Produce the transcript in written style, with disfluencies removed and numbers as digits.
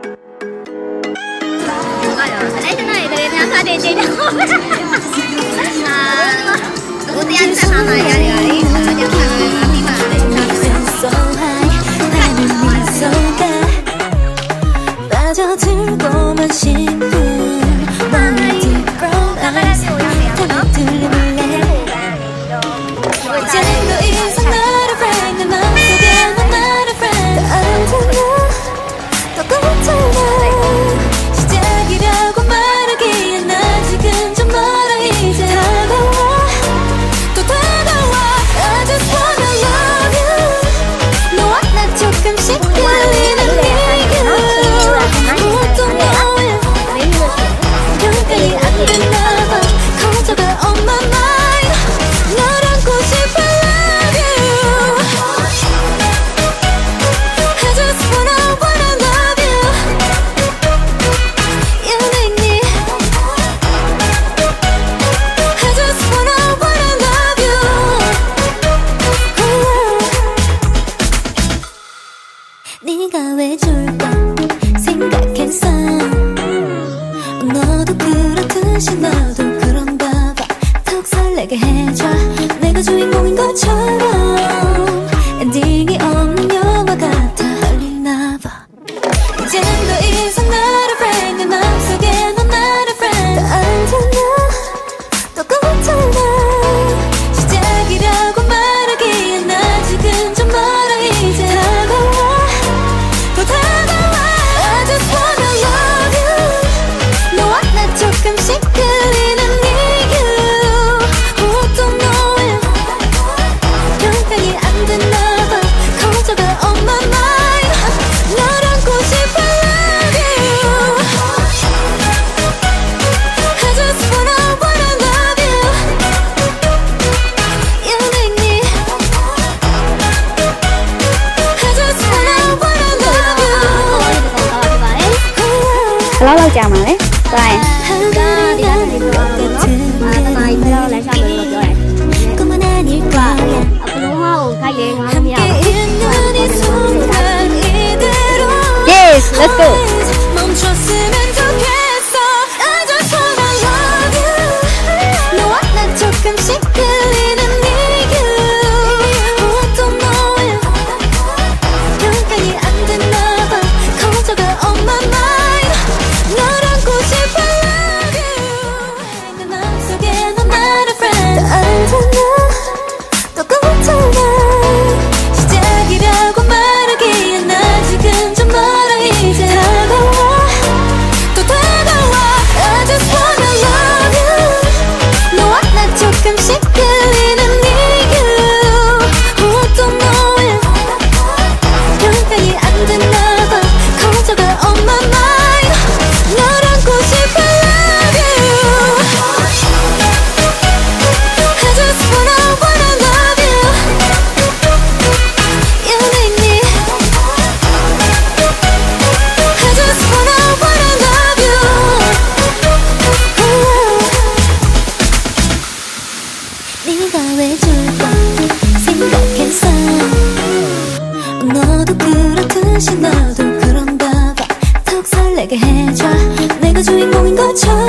빠져들고만 싶은 너의 deep brown eyes 다 들려볼래. 이젠 더 이상 not a friend 내 맘속에 넌 not a friend 다 알잖아 똑같잖아 시작이라고 말하기엔 나 지금 좀 멀어 이제 다가와 또 다가와 I just wanna love you 너와 나 조금씩 끌리는 네가 왜 좋을까 생각했어. 너도 그렇듯이 너도 그런가 봐. 턱 설레게 해줘 내가 주인공인 것처럼 엔딩이 없는 영화 같아 떨리나 봐. 이젠 더 이상 not a friend 내 맘속에 넌 not a friend 다 알잖아 똑같잖아 시작이라고 말하기엔 나 지금 좀 멀어 이제 다가와 조금씩 끌리는 이유 어떤 너의 영향이 안 됐나봐 커져가 on my mind 널 안고 싶어 love you I just wanna love you You make me I just wanna love you lâu lâu chào mà đấy rồi Yes, let's go. 시작이라고 말하기엔 나 지금 좀 멀어 이제 다가와 또 다가와 I just wanna love you 너와 나 조금씩 끌리는 이유 어떤 너의 영향이 안 됐나봐 커져가 on my mind 널 안고 싶어 love you I just wanna love you You make me I just wanna love you 네가 왜 좋을까 생각했어. 너도 그렇듯이 너도 그런가 봐. 턱 설레게 해줘 내가 주인공인 것처럼